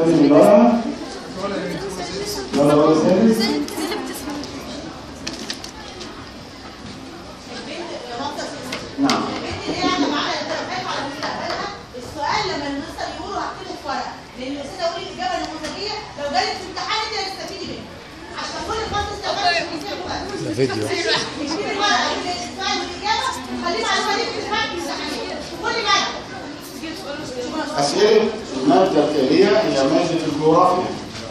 الأستاذ اللي جواها ولا هو السادس؟ نعم. السؤال لما المستر يقولوا هكتبه في ورقه، لان الاستاذه يقول الاجابه النموذجيه لو جالت في امتحان انت هتستفيدي منه. عشان كل الفصل استفاد من ده فيديو. نجيب الورقه السؤال والاجابه وخليه معلومه ليك في الامتحان كل ماده. أسئلة المادة التالية هي مادة الجغرافيا.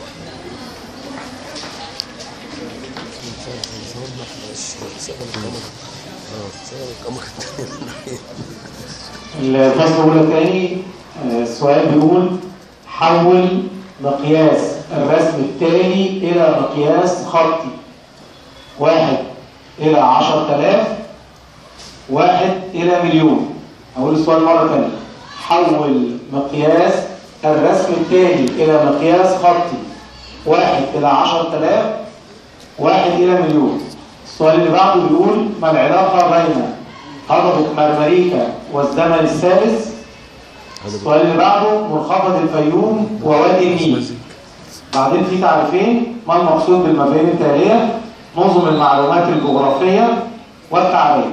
الفصل الأولى تاني. السؤال بيقول حول مقياس الرسم التالي إلى مقياس خطي. 1 إلى 10,000، 1 إلى مليون. أقول السؤال مرة تانية. حول مقياس الرسم التالي إلى مقياس خطي. 1 إلى 10,000، 1 إلى مليون. السؤال اللي بعده بيقول ما العلاقة بين هضبة مرمريكا والزمن الثالث؟ السؤال اللي بعده منخفض الفيوم ووادي النيل. بعدين في تعريفين: ما المقصود بالمفاهيم التالية؟ نظم المعلومات الجغرافية والتعريف.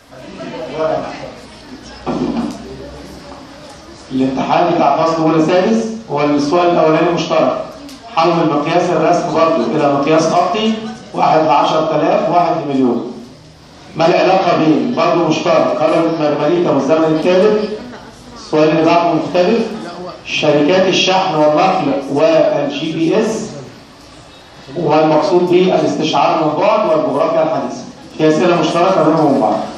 الامتحان بتاع فصل اولى سادس هو السؤال الاولاني مشترك. حول مقياس الرسم برضه الى مقياس خطي. 1 ل 10,000، 1 لمليون. ما العلاقه بين برضه مشترك هضبة مرمريكا والزمن الثالث؟ السؤال اللي بعده مختلف: شركات الشحن والنقل والجي بي اس، والمقصود به الاستشعار من بعد والجغرافيا الحديثه. في اسئله مشتركه بينهم وبين بعض.